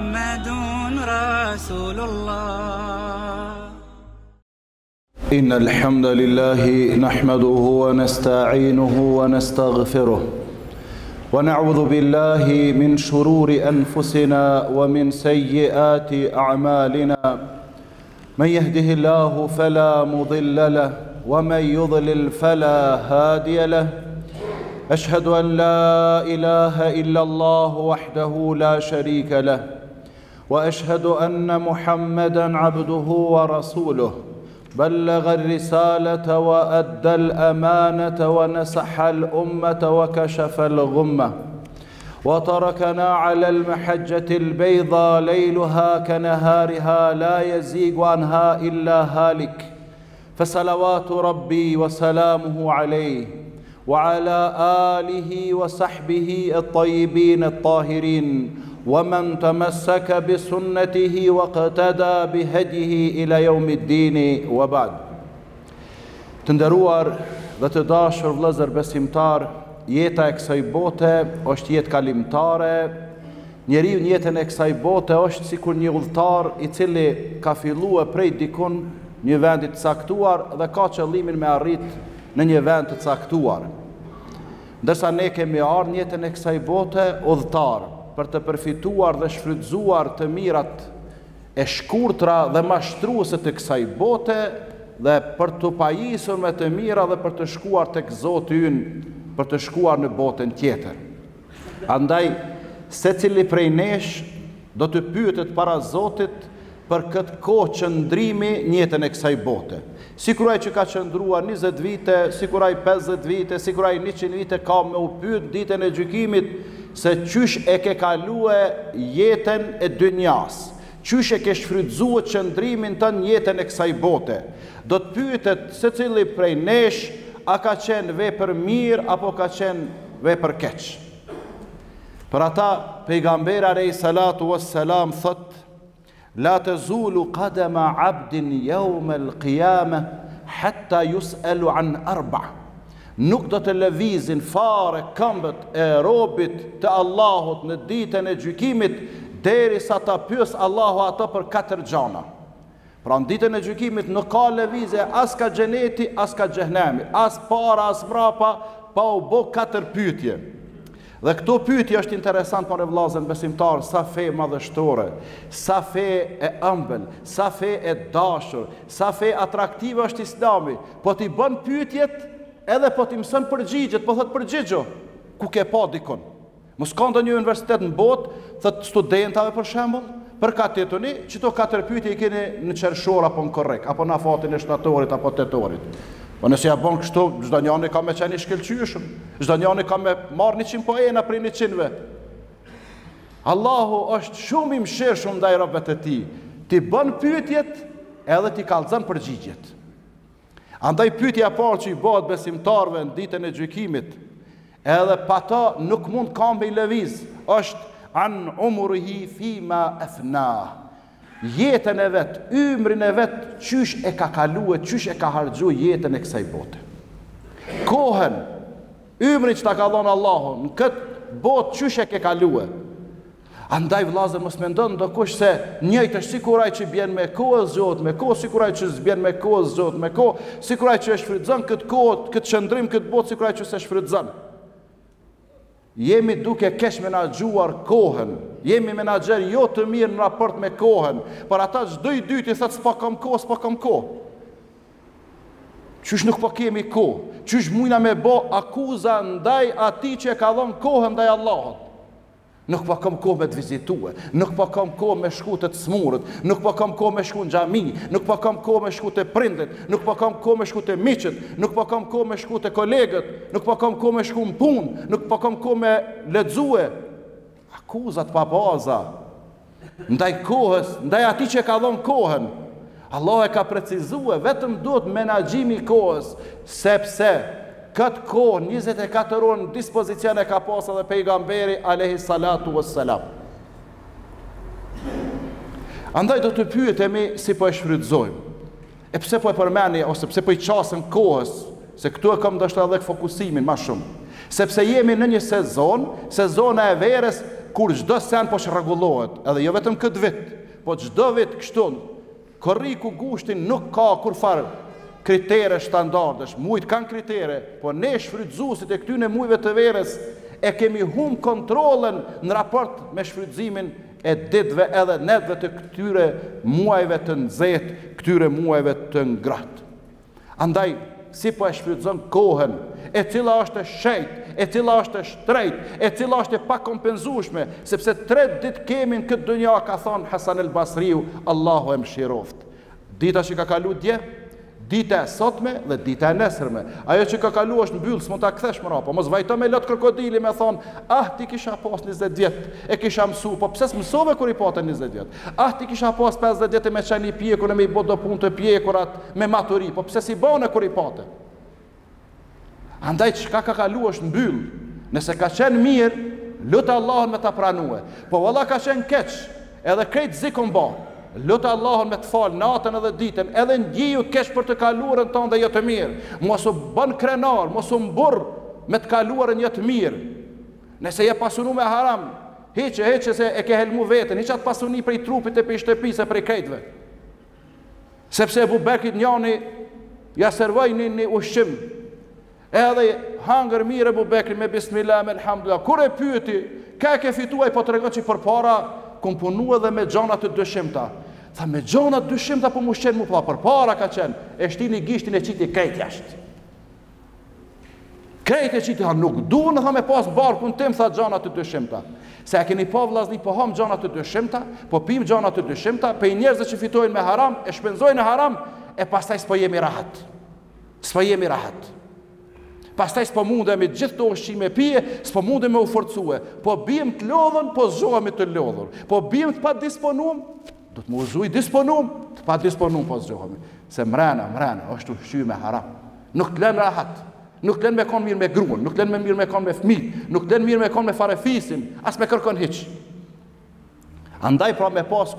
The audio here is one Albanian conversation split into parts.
محمد رسول الله. إن الحمد لله نحمده ونستعينه ونستغفره ونعوذ بالله من شرور أنفسنا ومن سيئات أعمالنا. من يهده الله فلا مضل له ومن يضلل فلا هادي له. أشهد أن لا إله إلا الله وحده لا شريك له، وأشهد أن محمدًا عبده ورسوله، بلغ الرسالة وأدى الأمانة ونصح الأمة وكشف الغمة، وتركنا على المحجة البيضاء ليلها كنهارها لا يزيغ عنها إلا هالك. فصلوات ربي وسلامه عليه وعلى آله وصحبه الطيبين الطاهرين ومن تمسك بسنته واقتدى بهديه إلى يوم الدين وبعد. Të nderuar dhe të dashur vëllezër besimtar, jeta e kësaj bote është jetë kalimtare. Njeriu në jetën e kësaj bote është sikur një udhëtar i cili ka filluar prej dikun një vendi të caktuar dhe ka qëllimin me arrit në një vend të caktuar. Ndërsa ne kemi ardhur në jetën e kësaj bote udhëtar për të përfituar dhe shfrytzuar të mirat e shkurtra dhe mashtruese të kësaj bote dhe për të pajisur me të mira dhe për të shkuar tek Zoti ynë, për të shkuar në botën tjetër. Andaj secili prej nesh do të pyetet para Zotit për këtë kohë qëndrimi në jetën e kësaj bote. Sikur ai që ka qëndruar 20 vite, sikur ai 50 vite, sikur ai 100 vite ka me u pyet ditën e gjykimit se qysh e ke kalue jetën e dynjas, qysh e ke shfrytzuar qëndrimin tënd në jetën e kësaj bote. Do të pyetet secili prej nesh a ka qenë vepër mirë apo ka qenë vepër keq. Për ata pejgamberi alayhi salatu wassalam thot: La tazulu qadama 'abdin yawm al-qiyamah hatta yus'alu an arba'. Nuk do të lëvizin fare këmbët e robit të Allahut në ditën e gjykimit derisa ta pyes Allahu ato për 4 gjëra. Pra në ditën e gjykimit nuk ka lëvizje as ka xheneti, as ka xhehenemi, as para, as mbrapa, pa u bë 4 pyetje. Dhe këto pyetje është interesant për vëllezën besimtar, sa fe madhështore, sa fe e ëmbël, sa fe e dashur, sa fe atraktive është Islami. Po ti bën pyetjet edhe po ti mëson përgjigjet, po thot përgjigjo, ku ke pa dikon. Mos ka ndonjë universitet në botë, thot studentave për shembull, për katetoni, çto 4 pyetje i keni në qershor apo në korrekt, apo në afatin e shtatorit apo tetorit. Po nëse ja bën kështu, çdo njëri ka me qenë i shkëlqyeshëm, çdo njëri ka me marr 100 poena prej 100-ve. Allahu është shumë i mëshirshëm ndaj robëve të tij. Ti bën pyetjet edhe ti kallzon përgjigjet. Andaj pyetja e parë që i bëhet besimtarëve në ditën e gjykimit, edhe pa ta nuk mund ka me i lëviz, është an umrihi fima afna. Jetën e vet, ymrin e vet, qysh e ka kaluar, qysh e ka harxhuar jetën e kësaj bote. Kohën, ymrin që ta ka dhënë Allahu, në këtë botë qysh e ke kaluar. Andaj vëllazër mos mendon ndokush se njëjtë është sikur ai që bjen me kohë zgjot, me kohë sikur ai që s'bjen me kohë zgjot, me kohë sikur ai që e shfrytëzon këtë kohë, këtë qëndrim, këtë botë sikur ai që s'e shfrytëzon. Jemi duke kesh menaxhuar kohën, jemi menaxher jo të mirë në raport me kohën, por ata çdo i dyti thotë s'pa kam kohë, s'pa kam kohë. Qysh nuk po kemi kohë? Qysh mujna me bë akuza ndaj atij që e ka dhënë kohën ndaj Allahut? Nuk po kam kohë me të vizitue, nuk po kam kohë me shku të smurët, nuk po kam kohë me shku në xhami, nuk po kam kohë me shku të prindët, nuk po kam kohë me shku të miqët, nuk po kam kohë me shku të kolegët, nuk po kam kohë me shku në punë, nuk po kam kohë me lexue. Akuzat pa baza ndaj kohës, ndaj atij që ka dhënë kohën. Allah e ka precizuar, vetëm duhet menaxhimi i kohës, sepse këtë kohë 24 orë në dispozicion e ka pas edhe pejgamberi alayhi salatu wassalam. Andaj do të pyetemi si po e shfrytëzojmë. E pse po e përmeni ose pse po i qasën kohës, se këtu e kam ndoshta edhe fokusimin më shumë. Sepse jemi në një sezon, sezona e verës, kur çdo sen po rregullohet, edhe jo vetëm këtë vit, po çdo vit kështu, korriku gushtin nuk ka kurfar kritere standardesh, mujt kanë kritere, po ne shfrytëzuesit e këtyne mujve të verës e kemi humb kontrollën në raport me shfrytëzimin e ditëve edhe netëve të këtyre muajve të nxehtë, këtyre muajve të ngratë. Andaj, si po e shfrytëzon kohën, e cila është e shejtë, e cila është e shtrejtë, e cila është e pakompenzueshme, sepse 3 ditë kemi në këtë dunja, ka thonë Hasan el Basriu, Allahu e mëshiroft. Dita që ka kalu dje, dita e sotme dhe dita e nesërme. Ajo që ka kalu është mbyllë, s'mund ta kthesh më rapo. Mos vajto me lot krokodili me thonë, ti kisha pas 20 vjet, e kisha mësu, po pse s'mësove kur i pate 20 vjet? Ti kisha pas 50 vjet me çani pjekur e me i bë do punë të pjekurat me maturi, po pse si bane kur i pate? Andaj çka ka kalu është mbyllë. Nëse ka qenë mirë, lutë Allahun me ta pranue. Po valla ka qenë keq, edhe krejt zikon ba. Lutë Allahun me të falë natën edhe ditën, edhe ndjiju kesh për të kaluarën tonë dhe jo të mirë. Mos u bën krenar, mos u mburr me të kaluarën jo të mirë. Nëse je pasunu me haram, hiqe se e ke helmu veten, hiq atë pasuni prej trupit e prej shtëpisë e prej krejtve. Sepse Ebu Bekrit njani ja servoi një ushqim, edhe hangër mirë Ebu Bekri me bismillah, me elhamdulillah. Kur e pyeti, ka ke fituaj, po tregon që përpara kom punu edhe me gjana të dëshimta. Tha, me gjana të dëshimta po mu shqenë mu, pa përpara ka qenë, e shtini gishtin e qiti krejt jashtë. Krejt e qiti, nuk duhen, tha, me pas barkun tim, tha, gjana të dëshimta. Se e keni pa vllazni, po ham gjana të dëshimta, po pim gjana të dëshimta, pe i njerëzve që fitojnë me haram, e shpenzojnë në haram, e pastaj s'po jemi rahat. S'po jemi rahat. Pastaj s'po mundemi gjithë të ushqime pije, s'po mundemi u forcue. Po bim të lodhën, po zgjohemi të lodhur. Po bim të pa disponum, do të më uzuj disponum, të pa disponum po zgjohemi. Se mrena, është ushqy me haram. Nuk të lën rahat, nuk të lën me kon mirë me gruan, nuk të lën me mirë me kon me fëmijë, nuk të lën mirë me kon me farefisin, as me kërkon hiç. Andaj pra me pas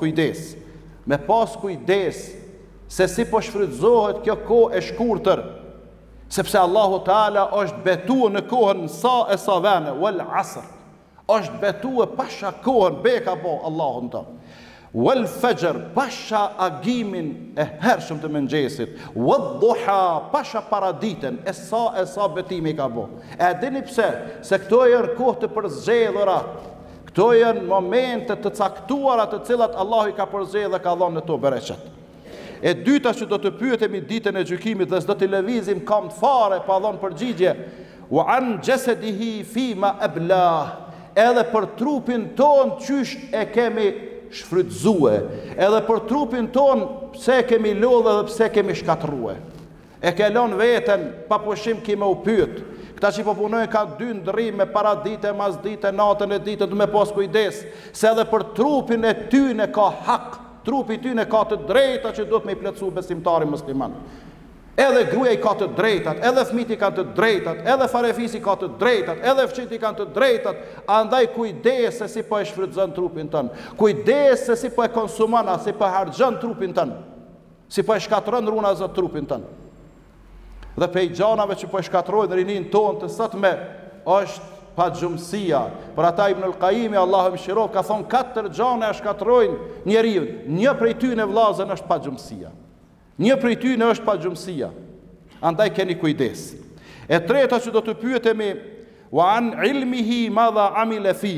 kujdes, se si po shfrytëzohet kjo kohë e shkurtër. Sepse Allahu Teala është betuar në kohën sa vene, wal asr. Është betuar pasha kohën beka bo Allahun ta. Wal fajr, pasha agimin e hershëm të mëngjesit. Wad duha, pasha paraditën e sa betimi ka bo. E dini pse? Se këto janë kohë të përzgjedhura. Këto janë momente të caktuara të cilat Allahu i ka përzgjedhur dhe ka dhënë në to bereqet. E dyta që do të pyetemi ditën e gjykimit dhe s'do të lëvizim kam të fare pa dhënë përgjigje, wa an jasadihi fima ablah, edhe për trupin ton qysh e kemi shfrytëzue, edhe për trupin ton pse kemi lodhë dhe pse kemi shkatrue. E ke lënë veten pa pushim kime u pyet. Këta që po punojnë ka 2 ndrime, para dite, mas dite, natën e dite, du me pas kujdes, se edhe për trupin e tyne ka hak. Trupi tyne ka të drejta që duhet me i plotësu besimtari musliman. Edhe gruaja i ka të drejtat, edhe fëmijët kanë të drejtat, edhe farefisi ka të drejtat, edhe fëmijët kanë të drejtat. Andaj kujdes se si po e shfrytëzon trupin tën. Kujdes se si po e konsumon, si po harxhon trupin tën. Si po e shkatron runa zot trupin tën. Dhe pe gjanave që po e shkatrojnë rinin tonë të sotme është pa gjumësia. Për ata Ibn al-Qayyim, Allahu mëshiroft, ka thonë 4 gjana e shkatrojnë njeriu. Një prej tyre vllazën është pa gjumësia. Një prej tyre është pa gjumësia. Andaj keni kujdes. E treta që do të pyetemi, wa an ilmihi madha amila fi.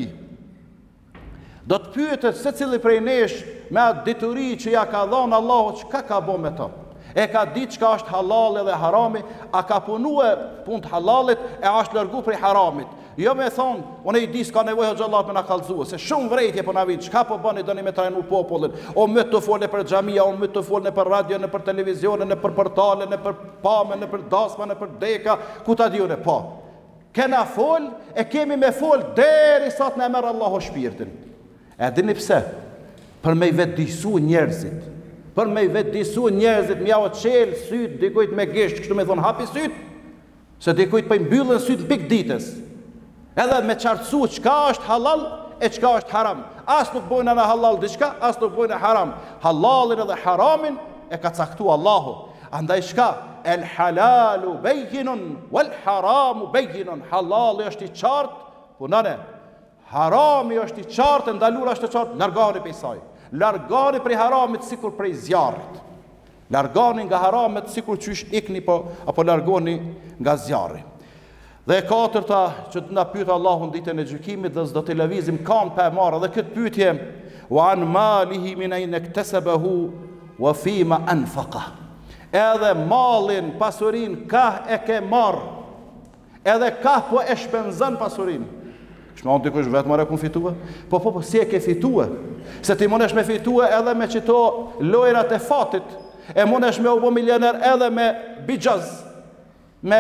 Do të pyetet secili prej nesh me atë dituri që ja ka dhënë Allahu, çka ka bën me to. E ka ditë çka është halal dhe harami, a ka punue punë të halalit e është largu prej haramit. Jo me thonë, unë i di s'ka nevojë xhallat me na kallëzue, se shumë vrejtje po na vin, çka po bëni doni me trajnu popullin, o më të folë për xhamia, o më të folë për radio, në për televizion, në për portale, në për pamë, në për dasma, në për deka, ku ta diunë po. Kena fol, e kemi me fol derisa të na merr Allahu shpirtin. E dini pse? Për me i vetëdijsu njerëzit. Për me i vetëdijsu njerëzit, më javë çel syt dikujt me gisht, kështu me thon hapi syt, se dikujt po i mbyllën syt pik ditës. Edhe me qartësu çka është halal e çka është haram. As nuk bojnë në halal diçka, as nuk bojnë në haram. Halalin edhe haramin e ka caktuar Allahu. Andaj shka? El halalu bejjinun, wal haramu bejjinun. Halali është i qartë, punane. Harami është i qartë, ndalura është e qartë, largani prej saj. Largani prej haramit sikur prej zjarrit. Largani nga haramet sikur qysh ikni apo largoni nga zjarri. Dhe e katërta që të na pyet Allahu ditën e gjykimit dhe s'do të lëvizim kam pa e marrë dhe këtë pyetje wa an malihi min ayna iktasabahu wa fima anfaqa. Edhe mallin, pasurin ka e ke marr. Edhe ka po e shpenzon pasurin. Shmon dikush vetëm ora ku fitue? Po si e ke fitue? Se ti mundesh me fitue edhe me qito lojrat e fatit, e mundesh me u bë milioner edhe me bixhaz, me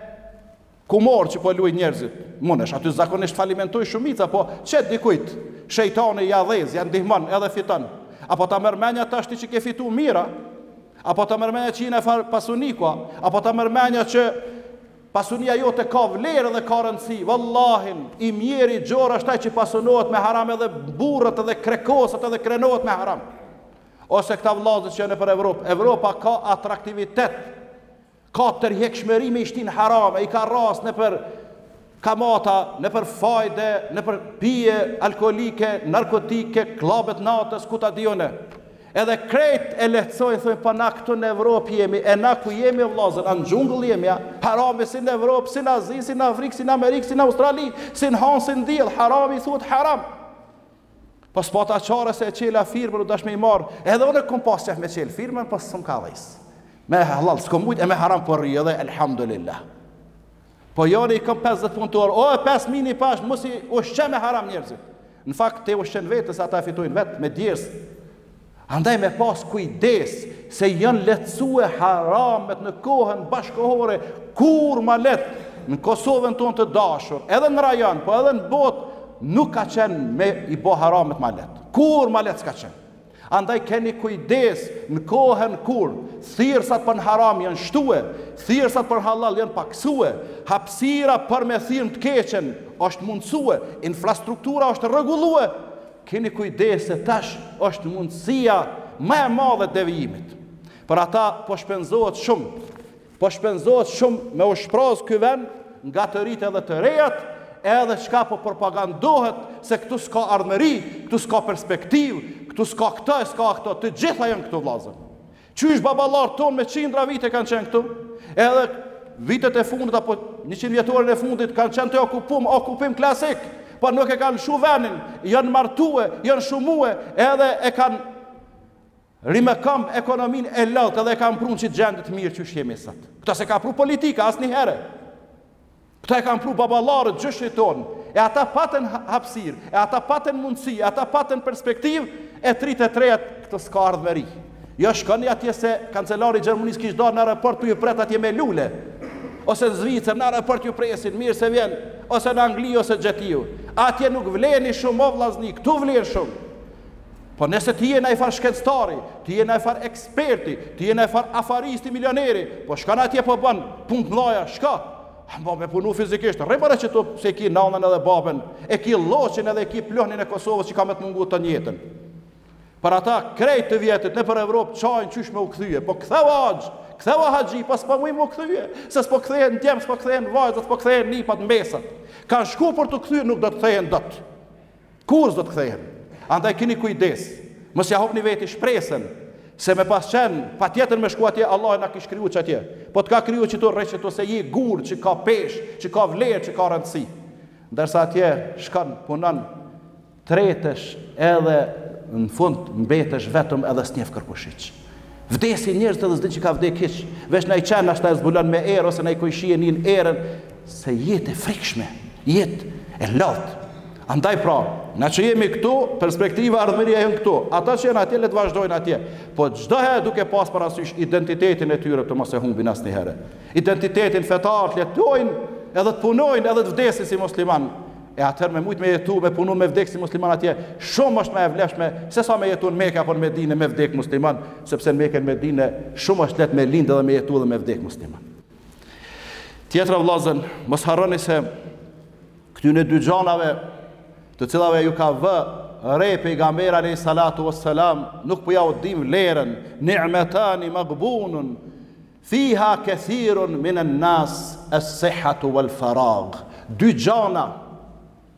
kumor që po luaj njerëzit. Mundesh aty zakonisht falimentoj shumica, po çet dikujt, shejtani ja dhez, ja ndihmon edhe fiton. Apo ta merr mendja tash ti që ke fitu mira, apo ta merr mendja që jine far pasunikua, apo ta merr mendja që pasunia jote ka vlerë dhe ka rëndësi. Wallahin, i mjeri gjora është ai që pasunohet me haram, edhe burrat edhe krekosat edhe krenohet me haram. Ose këta vllazët që janë për Evropë. Evropa ka atraktivitet, ka tërheqshmëri me ishtin harame, i ka rast në për kamata, në për fajde, në për pije alkoholike, narkotike, klubet natës, ku ta dione. Edhe krejt e lehtësojnë, thojnë, pa na këtu në Evropë jemi, e na ku jemi vllazër, në xhungull jemi, ja? Harami si në Evropë, si në Azi, si në Afrikë, si në Amerikë, si në Australi, si në hanë, si në diell, harami thuhet haram. Po s'pata qare se e qela firmën u dash me i marë, edhe unë kom pas qef me qelë firmën, po s'm ka dhejs. Me halal, s'kom mujt e me haram për rrë edhe, elhamdulillah. Po joni i kom 50 punëtor, o e 5.000 i pash, mos i ushqe me haram njerëzit. Në fakt, te ushqen vetës, ata fitojnë vetë me djerës. Andaj me pas kujdes, se janë lehtësue haramet në kohën bashkohore, kur ma letë në Kosovën tonë të dashur, edhe në rajon, po edhe në botë, nuk ka qenë me i bo haramet ma letë. Kur ma letë s'ka qenë. Andaj keni kujdes në kohën kur thirrsat për në haram janë shtue, thirrsat për halal janë paksue, hapësira për me thirrën të keqen është mundësue, infrastruktura është rregullue. Keni kujdes se tash është mundësia më e madhe devijimit. Për ata po shpenzohet shumë me u shpraz ky vend nga të rritë edhe të rejat, edhe çka po propagandohet se këtu s'ka ardhmëri, këtu s'ka perspektivë, këtu s'ka këto, s'ka këto, të gjitha janë këtu vllazër. Qysh baballar ton me qindra vite kanë qenë këtu, edhe vitet e fundit apo 100 vjetorin e fundit kanë qenë të okupim klasik, por nuk e kanë shu venin, janë martue, janë shumue, edhe e kanë rimekam ekonomin e lart, edhe e kanë prunë që gjendit mirë që shjemi sot. Këta se ka pru politika asnjëherë. Këta e kanë pru baballarët gjyshit tonë, e ata patën hapësirë, e ata patën mundësi, e ata patën perspektivë, e 33 këtë s'ka ardhmëri. Jo shkoni atje se kancelari i Gjermanisë kishte dalë në aeroport për ju pret atje me lule. Ose në Zvicër, në aeroport ju presin, mirë se vjen, ose në Angli, ose Gjetiu. Atje nuk vleni shumë, o vllazni, këtu vlen shumë. Po nëse ti je ndaj far shkencëtari, ti je ndaj far eksperti, ti je ndaj far afaristi milioneri, po shkon atje po bën punë të mëdha, shka. Po me punu fizikisht, rrepara që tu se ki nanën edhe babën, e ki lloçin edhe e ki plohnin e Kosovës që ka me të mungu të njëtën. Për ata krejt të vjetit në për Evropë çajin qysh me u kthye, po ktheu haxhi, pas po më u kthye, se s'po kthehen djem, s'po kthehen vajzat, s'po kthehen nipat mbesat. Kanë shku për të kthyer, nuk do të kthehen dot. Kur s'do të kthehen? Andaj keni kujdes. Mos ja hopni veti shpresën, se me pas qenë patjetër me shku atje, Allah na kish kriju çatje. Po të ka kriju që to rreqet ose je gur që ka peshë, që ka vlerë, që ka rëndësi. Ndërsa atje shkon punon tretesh edhe në fund mbetesh vetëm edhe s'njef kërkushiq. Vdesi njerëz edhe s'din që ka vdek hiç. Veç na i qen ashta e zbulon me erë ose na i kujshije nin erën, se jetë e frikshme, jetë e lodhtë. Andaj pra, na që jemi këtu, perspektiva ardhmëria janë këtu. Ata që janë atje le të vazhdojnë atje. Po çdo herë duke pas parasysh identitetin e tyre të mos e humbin asnjëherë. Identitetin fetar të letojnë edhe të punojnë edhe të vdesin si musliman. E atëherë me mujt me jetu, me punu me vdek si musliman atje, shumë është me e vlefshme, se sa me jetu në Mekë apo në Medinë me vdek musliman, sepse në Mekë e në Medinë shumë është letë me lindë dhe me jetu dhe me vdek musliman. Tjetra vllazën, mos harroni se këtyne dy gjanave të cilave ju ka vë re pejgamberi alayhi salatu wassalam, nuk po ja u dim vlerën, ni'matani maghbunun fiha kathirun min an-nas as-sihhatu wal faragh. Dy gjana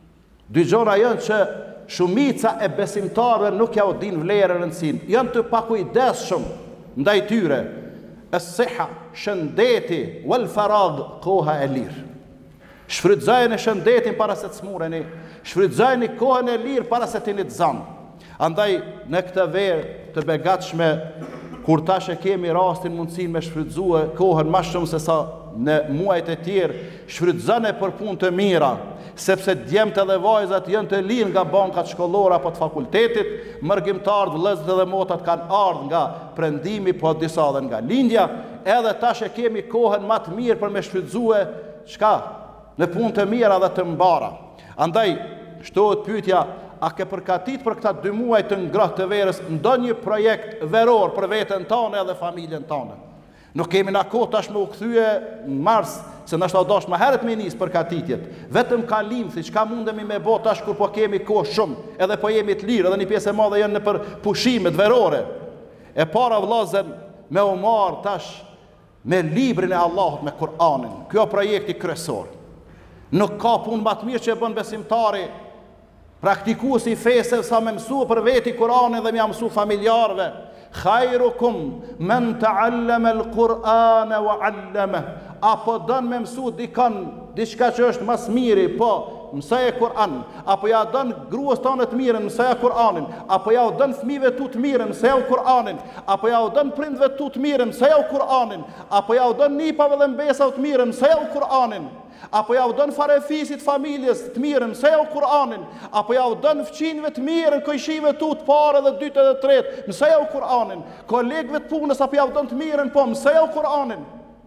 Dy gjona janë që shumica e besimtarëve nuk ja u din vlerën e rëndësinë. Janë të pakujdesshëm ndaj tyre. Es-siha, shëndeti, wal farag, koha e lirë. Shfrytëzojeni shëndetin para se të smureni, shfrytëzojeni kohën e lirë para se t'jeni të zanë. Andaj në këtë verë të begatshme, kur tash e kemi rastin mundësinë me shfrytëzue kohën më shumë se sa në muajt e tjerë, shfrytëzoni për punë të mira, sepse djemtë dhe vajzat janë të lirë nga bankat shkollore apo të fakultetit, mërgjimtarët, vëllezërit dhe motat kanë ardhur nga prendimi, po disa edhe nga lindja, edhe tash e kemi kohën më të mirë për me shfrytëzue çka? Në punë të mira dhe të mbara. Andaj, shtohet pyetja, a ke përkatit për këta 2 muaj të ngrohtë të verës ndonjë projekt veror për veten tonë dhe familjen tonë? Nuk kemi na kohë tash me u kthye në mars, se ndoshta dosh më herët me nis përkatitjet. Vetëm kalim, si çka mundemi me bë tash kur po kemi kohë shumë, edhe po jemi të lirë, edhe një pjesë e madhe janë në për pushimet verore. E para vëllazën me u marr tash me librin e Allahut, me Kur'anin. Kjo projekti kryesor. Nuk ka punë më të mirë që e bën besimtari, praktikuesi i fesë sa më mësua për veti Kur'anin dhe më mësua familjarëve. Khairukum man ta'allama al-Qur'ana wa 'allama. Apo don me mësua diçka që është më miri, po mësoje Kur'an, apo ja don gruas tonë të mirën, mësoje Kur'anin, apo ja u don fëmijëve tu të mirën, mësoje Kur'anin, apo ja u don prindve tu të mirën, mësoje Kur'anin, apo ja u don nipave dhe mbesa të mirën, mësoje Kur'anin. Apo ja u dën farefisit familjes të mirën, mësoje Kur'anin, apo ja u dën fëmijëve të mirën, kojshive tu të parë dhe dytë dhe tretë, mësoje Kur'anin, kolegëve të punës apo ja u dën të mirën, po mësoje Kur'anin.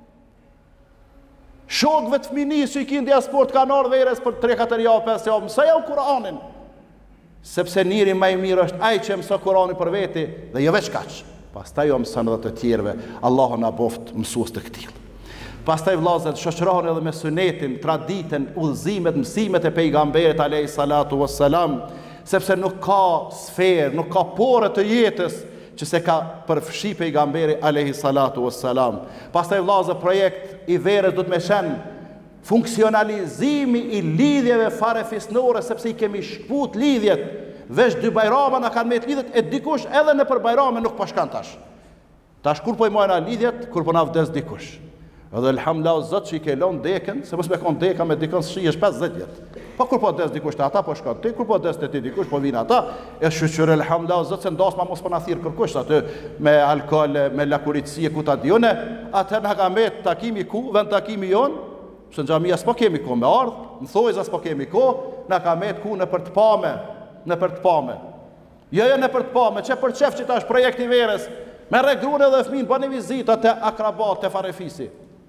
Shokëve të fëminisë që i kin diasport kanë ardhur verës për 3-4 javë, 5 javë, mësoje Kur'anin. Sepse njëri më i mirë është ai që mëson Kur'anin për veti dhe jo veç kaq. Pastaj jo mëson edhe të tjerëve. Allahu na boft mësues të këtij. Pastaj vëllezër, shoqëroheni edhe me sunetin, traditën, udhëzimet, mësimet e pejgamberit alayhi salatu wassalam, sepse nuk ka sferë, nuk ka porë të jetës që se ka përfshi pejgamberi alayhi salatu wassalam. Pastaj vëllezër, projekt i verës do të më shën funksionalizimi i lidhjeve farefisnore, sepse i kemi shkput lidhjet. Veç 2 bajrama na kanë me të lidhet e dikush edhe në për bajrame nuk po shkan tash. Tash kur po i mojna lidhjet, kur po na vdes dikush. Edhe elhamdullahu Zot që i ke lënë dekën, se mos me kon deka me dikon shihesh 50 vjet. Po kur po des dikush te ata po shkon ti, kur po des te ti dikush po vin ata. E shoqëre elhamdullahu Zot se ndas ma mos po na thirr kërkush aty me alkool, me lakuritësi ku ta dione, atë na ka me takimi ku, vend takimi jon, se në xhamia s'po kemi ku me ardh, në thojza s'po kemi ku, na ka me ku në për të pame, në për të pame. Jo në për të pame, që për çef që tash projekti verës, me regruan edhe fëmin, bëni vizita te akrabat, te farefisi.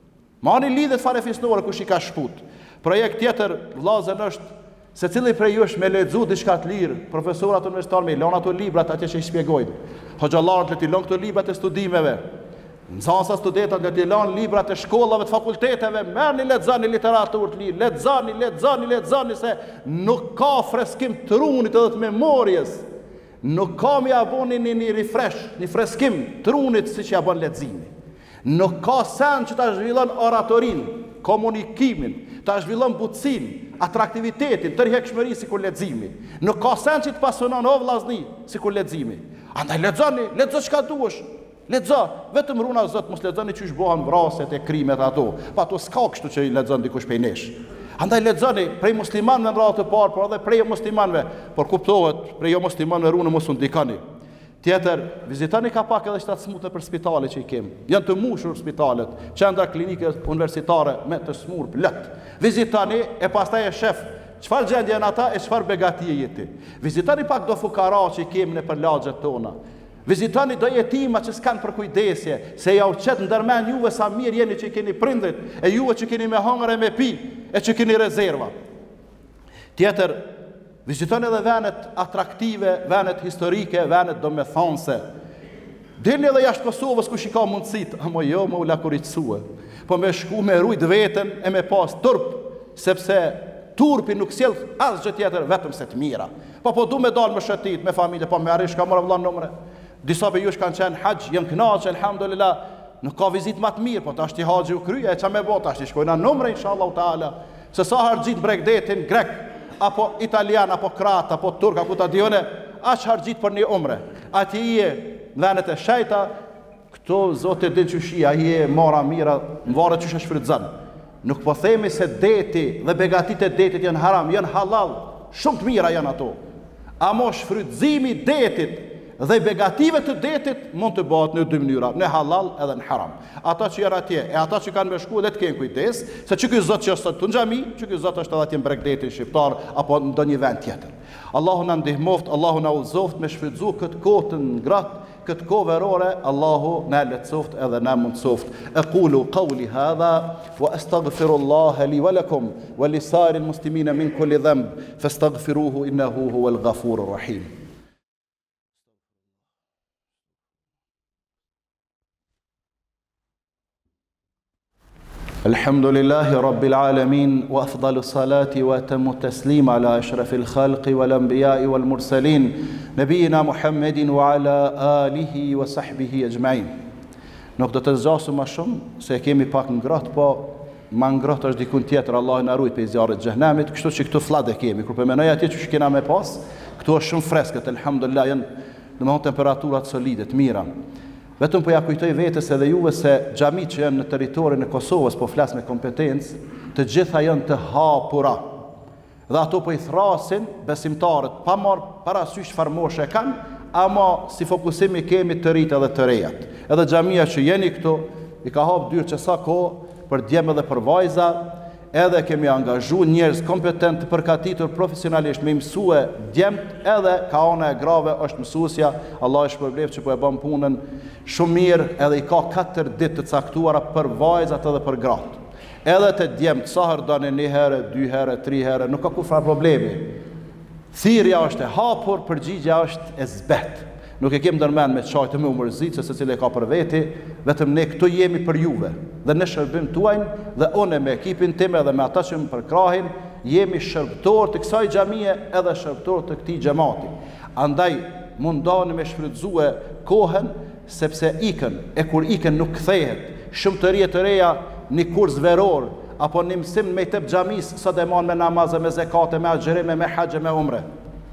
Mani lidhet farefisnore kush i ka shput. Projekt tjetër vëllazër është se cili prej jush me lexu diçka të lirë, profesorat universitar me lënë ato librat atje që i shpjegojnë. Hoxhallarët le të lënë këto librat e studimeve. Nxënësa studentët le të lënë librat e shkollave të fakulteteve, merrni lexoni literaturë të lirë, lexoni se nuk ka freskim të trunit edhe të memorjes. Nuk ka mi aboni një refresh, një freskim të trunit siç ja bën leximi. Nuk ka sen që ta zhvillon oratorin, komunikimin, ta zhvillon butësin, atraktivitetin, tërheqshmëri si kur leximi. Nuk ka sen që të pasionon o vllazni si kur leximi. Andaj lexo çka duhesh. Lexo, vetëm runa Zot mos lexoni çish bëhen vrasjet e krimet ato. Pa ato s'ka kështu që i lexon dikush prej nesh. Andaj lexoni prej muslimanëve në radhë të parë, por edhe prej muslimanëve, por kuptohet prej jo muslimanëve runë mos u ndikoni. Tjetër, vizitoni ka pak edhe shtatë smutën për spitalet që i kemi. Janë të mbushur spitalet, qendra klinike universitare me të smur plot. Vizitoni e pastaj e shef çfarë gjendje janë ata e çfarë begatie jeti. Vizitoni pak do fukara që i kemi në përlagjet tona. Vizitoni do jetima që s'kan për kujdesje, se ja u qet ndërmend juve sa mirë jeni që i keni prindrit, e juve që keni me hëngër e me pi, e që keni rezerva. Tjetër, vizitoni edhe venet atraktive, venet historike, venet domethënëse. Dilni edhe jashtë Kosovës kush i ka mundësit, ama jo më u lakuritësue, po me shku me rujt veten e me pas turp, sepse turpi nuk sjell asgjë tjetër vetëm se të mira. Po du me dalë me shëtit, me familje, po me arrish ka mora vëllon numre. Disa për jush kanë qenë haqë, janë kënaqë, elhamdulillah, nuk ka vizit më të mirë, po tash ti haxhi u kryej, e ç'a me bota, tash ti shkojna numre inshallah taala. Se sa harxhit Bregdetin grek, apo italian, apo krat, apo turk, apo ta dione, aq harxhit për një umre. Ati i e dhenet e shejta, këto zote din qyshia, i e mara mira, në vare qyshe shfrytëzën. Nuk po themi se deti dhe begatit e detit janë haram, janë halal, shumë të mira janë ato. Amo shfrytëzimi detit dhe begative të detit mund të bëhet në dy mënyra, në halal edhe në haram. Ata që janë atje, e ata që kanë me shku, le të kenë kujdes, se që ky zot që është të në xhami, që ky zot është edhe atje në Bregdetin shqiptar apo në ndonjë vend tjetër. Allahu na ndihmoft, Allahu na udhëzoft me shfrytëzu këtë kohë të ngratë, këtë kohë verore, Allahu na lehtësoft edhe na mundsoft. Aqulu qawli hadha wa astaghfirullaha li wa lakum wa li sa'iril muslimina min kulli dhanb fastaghfiruhu innahu huwal ghafurur rahim. الحمد لله رب العالمين وأفضل الصلاة وأتم التسليم على أشرف الخلق والأنبياء والمرسلين نبينا محمد وعلى آله وصحبه أجمعين. Nuk do të zgjasim më shumë se kemi pak ngratë, po ma ngratë është dikun tjetër, Allah na ruaj prej zjarrit të xhenemit, kështu që këtu fllade kemi. Kur po menoj atje që kena me pas, këtu është shumë freskët, elhamdulillah, janë domethënë temperaturat solide, të mira. Vetëm po ja kujtoj vetes edhe juve se xhamit që janë në territorin e Kosovës, po flas me kompetencë, të gjitha janë të hapura. Dhe ato po i thrasin besimtarët, pa marrë parasysh çfarë moshe kanë, ama si fokusimi kemi të rritë edhe të rejat. Edhe xhamia që jeni këtu, i ka hap dyrë që sa kohë për djemë dhe për vajza, edhe kemi angazhu njerëz kompetent të përkatitur profesionalisht me mësue djemt, edhe ka ona e grave është mësuesja, Allah është shpërbleft që po e bën punën shumë mirë, edhe i ka 4 ditë të caktuara për vajzat edhe për gratë. Edhe të djemt, sa herë doni, 1 herë, 2 herë, 3 herë, nuk ka kufra problemi. Thirrja është e hapur, përgjigja është e zbet. Nuk e kem ndërmend me çajtë më umërzit, se secili ka për veti, vetëm ne këtu jemi për juve. Dhe në shërbim tuaj, dhe unë me ekipin tim edhe me ata që më përkrahin, jemi shërbëtor të kësaj xhamie edhe shërbëtor të këtij xhamati. Andaj mundani me shfrytëzue kohën, sepse ikën, e kur ikën nuk kthehet. Shumë të rije të reja një kurs veror, apo një mësim me tep xhamis, sa deman me namazë, me zekate, me agjerime, me haxhe, me umre.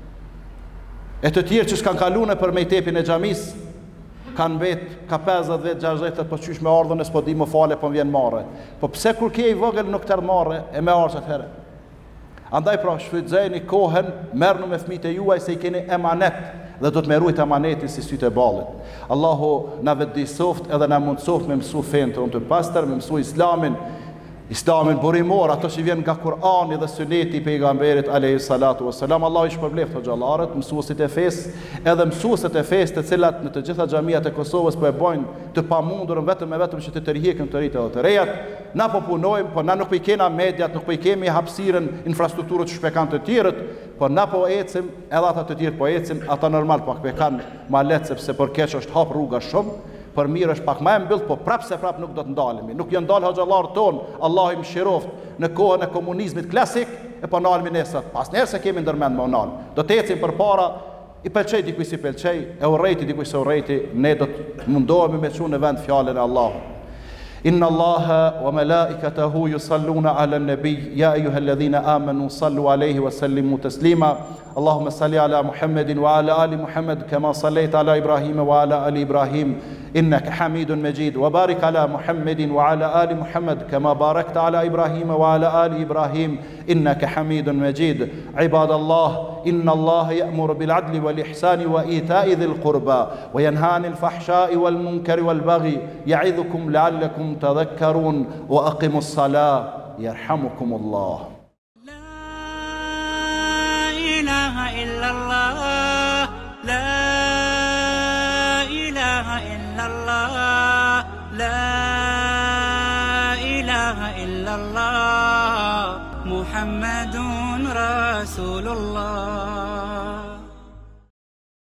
E të tjerë që s'kan kalune për mejtepin e xhamis, kanë bet, ka 50 vjet, 60, po qysh me ardhën e s'po di më fale, po m'vjen marre. Po pse kur ke i vogël nuk tërë marre, e me arqët herë. Andaj pra, shfrytëzeni kohën, merrni me fëmijët e juaj se i keni emanet, dhe do të merrujt emanetin si sytë e ballit. Allahu na vetëdijsoft edhe na mundsoft me mësu fen tonë të pastër, me mësu Islamin burimor, ato që vjen nga Kur'ani dhe Suneti i pejgamberit alayhi salatu wassalam. Allah i shpërbleft xhallarët, mësuesit e fesë, edhe mësuesit e fesë, të cilat në të gjitha xhamiat e Kosovës po e bojnë të pamundurën vetëm që të tërhiqen të rritë edhe të rejat. Na po punojmë, po na nuk po i kena mediat, nuk po i kemi hapësirën, infrastrukturët që shpekan të tjerët, po na po ecim, edhe ata të tjerë po ecim, ata normal pak po kanë ma lehtë sepse për keq është hap rruga shumë. Për mirë është pak më e mbyll, po prapë nuk do të ndalemi. Nuk janë ndalë xhallarët ton, Allah i mëshiroft në kohën e komunizmit klasik, e po ndalemi nesër. Pas njerë se kemi ndërmend më ndal. Do të ecim përpara, i pëlqej dikuj si pëlqej, e urrejti dikuj se urrejti, ne do të mundohemi me çunë në vend fjalën e Allahut. Inna Allaha wa malaikatahu yusalluna ala an-nabi ya ayyuhalladhina amanu sallu alayhi wa sallimu taslima. Allahumma salli ala Muhammadin wa ala ali Muhammad kama sallaita ala Ibrahim wa ala ali Ibrahim innaka Hamidun Majid, wa barik ala Muhammadin wa ala ali Muhammad kama barakta ala Ibrahim wa ala ali Ibrahim innaka Hamidun Majid. Ibadallah, inna Allah ya'muru bil adli wal ihsani wa ita'i dhil qurba wa yanha 'anil fahsha'i wal munkari wal baghi ya'idhukum la'allakum tadhakkarun wa aqimus salah yarhamukumullah. La ilaha illallah, la ilaha illallah, la ilaha illallah, Muhammadun Rasulullah.